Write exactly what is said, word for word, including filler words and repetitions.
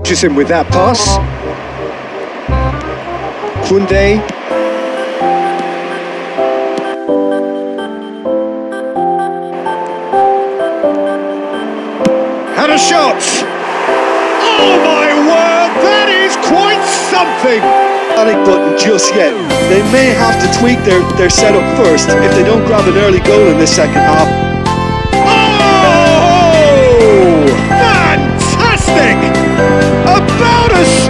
catches him with that pass. Kunde. And a shot! Oh my word, that is quite something! Panic button just yet. They may have to tweak their, their setup first if they don't grab an early goal in this second half. Oh! Fantastic! About as